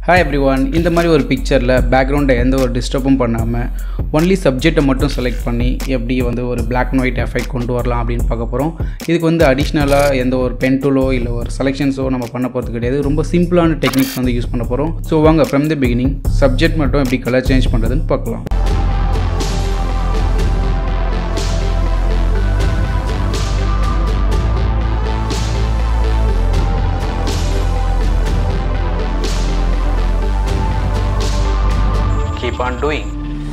Hi everyone, இந்த மாதிரி ஒரு பிக்சரில் பேக்ரவுண்டை எந்த ஒரு டிஸ்டர்பும் பண்ணாமல் ஒன்லி சப்ஜெக்டை மட்டும் செலக்ட் பண்ணி எப்படி ஒரு black and white எஃபெக்ட் கொண்டு வரலாம் அப்படின்னு பார்க்க போகிறோம். இதுக்கு அடிஷ்னலாக எந்த ஒரு பென் டூலோ இல்லை ஒரு செலெக்ஷன்ஸோ நம்ம பண்ண போகிறது கிடையாது. ரொம்ப சிம்பிளான டெக்னிக்ஸ் யூஸ் பண்ண போகிறோம். ஸோ வாங்க ஃப்ரம் தி பிகினிங் சப்ஜெக்ட் மட்டும் எப்படி கலர் சேஞ்ச் பண்ணுறதுன்னு பார்க்கலாம். Keep on doing.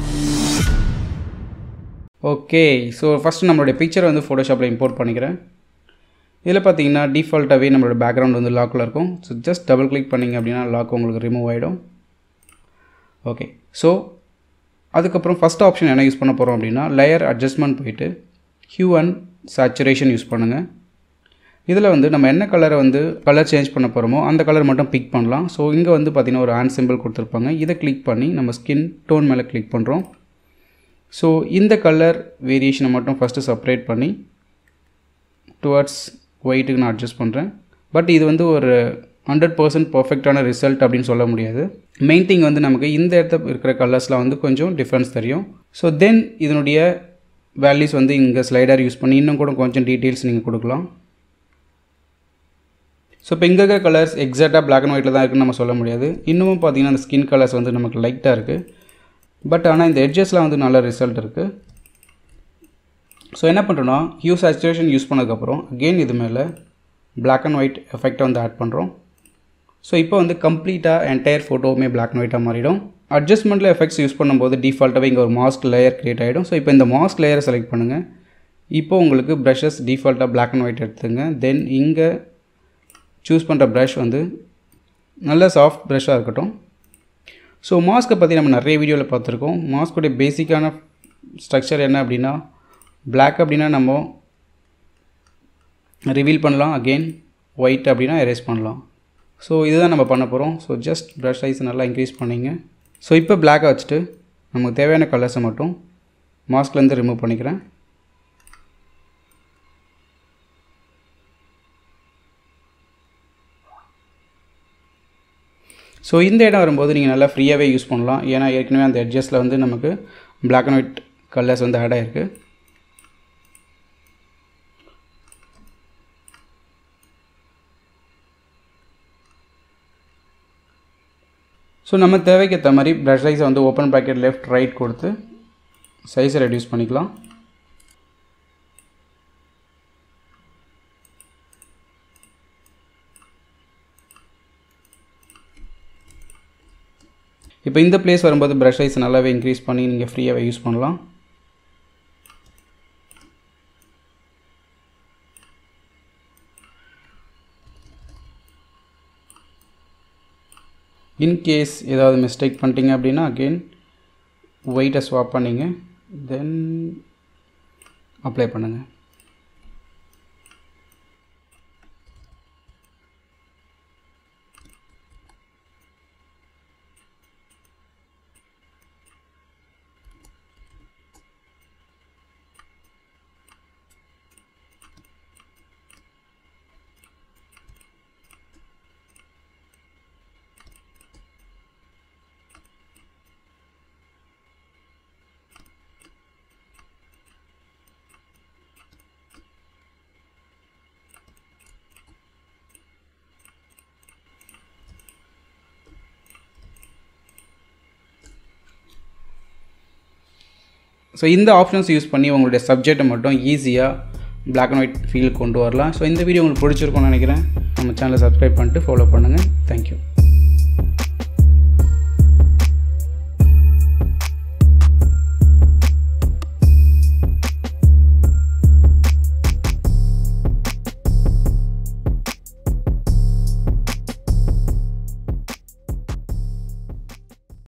Okay, so first நம்மளுடைய பிக்சரை ஃபோட்டோஷாப்பில் இம்போர்ட் பண்ணிக்கிறேன். இதில் பார்த்தீங்கன்னா டிஃபால்ட்டாகவே நம்மளோட பேக்ரவுண்ட் லாக்கில் இருக்கும். ஸோ ஜஸ்ட் டபுள் கிளிக் பண்ணிங்க அப்படின்னா லாக் உங்களுக்கு ரிமூவ் ஆகிடும். ஓகே, ஸோ அதுக்கப்புறம் ஃபஸ்ட் ஆப்ஷன் என்ன யூஸ் பண்ண போகிறோம் அப்படின்னா லேயர் அட்ஜஸ்ட்மெண்ட் போயிட்டு ஹியூ அண்ட் சேச்சுரேஷன் யூஸ் பண்ணுங்கள். இதில் நம்ம என்ன கலரை கலர் சேஞ்ச் பண்ண போகிறோமோ அந்த கலர் மட்டும் பிக் பண்ணலாம். ஸோ இங்கே பார்த்திங்கன்னா ஒரு ஹேண்ட் சிம்பிள் கொடுத்துருப்பாங்க. இதை கிளிக் பண்ணி நம்ம ஸ்கின் டோன் மேலே கிளிக் பண்ணுறோம். ஸோ இந்த கலர் வேரியேஷனை மட்டும் ஃபஸ்ட்டு செப்பரேட் பண்ணி டுவர்ட்ஸ் ஒயிட்டுக்கு நான் அட்ஜஸ்ட் பண்ணுறேன். பட் இது ஒரு 100% பர்ஃபெக்டான ரிசல்ட் அப்படின்னு சொல்ல முடியாது. மெயின் திங் நமக்கு இந்த இடத்துல இருக்கிற கலர்ஸில் கொஞ்சம் டிஃப்ரென்ஸ் தெரியும். ஸோ தென் இதனுடைய வேல்யூஸ் இங்கே ஸ்லைடர் யூஸ் பண்ணி இன்னும் கூட கொஞ்சம் டீட்டெயில்ஸ் நீங்கள் கொடுக்கலாம். ஸோ இப்போ இங்கே இருக்கிற கலர்ஸ் எக்ஸாக்டாக பிளாக் அண்ட் ஒயிட்டில் தான் இருக்குன்னு நம்ம சொல்ல முடியாது. இன்னமும் பார்த்திங்கன்னா அந்த ஸ்கின் கலர்ஸ் நமக்கு லைட்டாக இருக்குது. பட் ஆனால் இந்த எட்ஜஸில் நல்ல ரிசல்ட் இருக்குது. ஸோ என்ன பண்ணுறோன்னா ஹியூ சேச்சுரேஷன் யூஸ் பண்ணதுக்கப்புறம் அகெயின் இது மேலே பிளாக் அண்ட் ஒயிட் எஃபெக்டை ஆட் பண்ணுறோம். ஸோ இப்போ கம்ப்ளீட்டாக என்டையர் ஃபோட்டோவுமே பிளாக் அண்ட் ஒயிட்டாக மாறிடும். அட்ஜஸ்ட்மெண்ட்டில் எஃபெக்ட்ஸ் யூஸ் பண்ணும்போது டிஃபால்ட்டாகவே இங்கே ஒரு மாஸ்க் லேயர் க்ரியேட் ஆகிடும். ஸோ இப்போ இந்த மாஸ்க் லேயரை செலக்ட் பண்ணுங்கள். இப்போ உங்களுக்கு ப்ரஷஸ் டிஃபால்ட்டாக பிளாக் அண்ட் ஒயிட் எடுத்துங்க. தென் இங்கே சூஸ் பண்ணுற ப்ரஷ் நல்ல சாஃப்ட் ப்ரஷ்ஷாக இருக்கட்டும். ஸோ மாஸ்க்கை பற்றி நம்ம நிறைய வீடியோவில் பார்த்துருக்கோம். மாஸ்க்குடைய பேசிக்கான ஸ்ட்ரக்சர் என்ன அப்படின்னா பிளாக் அப்படின்னா நம்ம ரிவீல் பண்ணலாம், அகெயின் ஒயிட் அப்படின்னா எரேஸ் பண்ணலாம். ஸோ இதுதான் நம்ம பண்ண போகிறோம். ஸோ ஜஸ்ட் ப்ரஷ் சைஸ் நல்லா இன்க்ரீஸ் பண்ணிங்க. ஸோ இப்போ பிளாக்கை வச்சுட்டு நமக்கு தேவையான கலர்ஸை மட்டும் மாஸ்க்லேருந்து ரிமூவ் பண்ணிக்கிறேன். ஸோ இந்த இடம் வரும்போது நீங்கள் நல்லா ஃப்ரீயாகவே யூஸ் பண்ணலாம். ஏன்னா ஏற்கனவே அந்த எட்ஜஸில் நமக்கு black and white colours add ஆகிருக்கு. ஸோ நம்ம தேவைக்கு ஏற்ற மாதிரி ப்ரஷ் சைஸை ஓப்பன் ப்ராக்கெட் லெஃப்ட் ரைட் கொடுத்து சைஸை ரெடியூஸ் பண்ணிக்கலாம். இப்போ இந்த பிளேஸ் வரும்போது ப்ரஷ் சைஸ் நல்லாவே இன்க்ரீஸ் பண்ணி நீங்கள் ஃப்ரீயாகவே யூஸ் பண்ணலாம். இன்கேஸ் ஏதாவது மிஸ்டேக் பண்ணிட்டீங்க அப்படின்னா அகெயின் ஒயிட்டை ஸ்வாப் பண்ணிங்க, தென் அப்ளை பண்ணுங்கள். ஸோ இந்த ஆப்ஷன்ஸ் யூஸ் பண்ணி உங்களுடைய சப்ஜெக்டை மட்டும் ஈஸியாக பிளாக் அண்ட் ஒயிட் ஃபீல் கொண்டு வரலாம். ஸோ இந்த வீடியோ உங்களுக்கு பிடிச்சிருக்கும்னு நினைக்கிறேன். நம்ம சேனலை சப்ஸ்கிரைப் பண்ணிட்டு ஃபாலோ பண்ணுங்கள். தேங்க்யூ.